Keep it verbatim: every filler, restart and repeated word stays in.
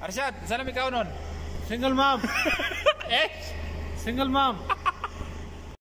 Arshad, saan na ikaw nun? Single mom. Eh? Single mom.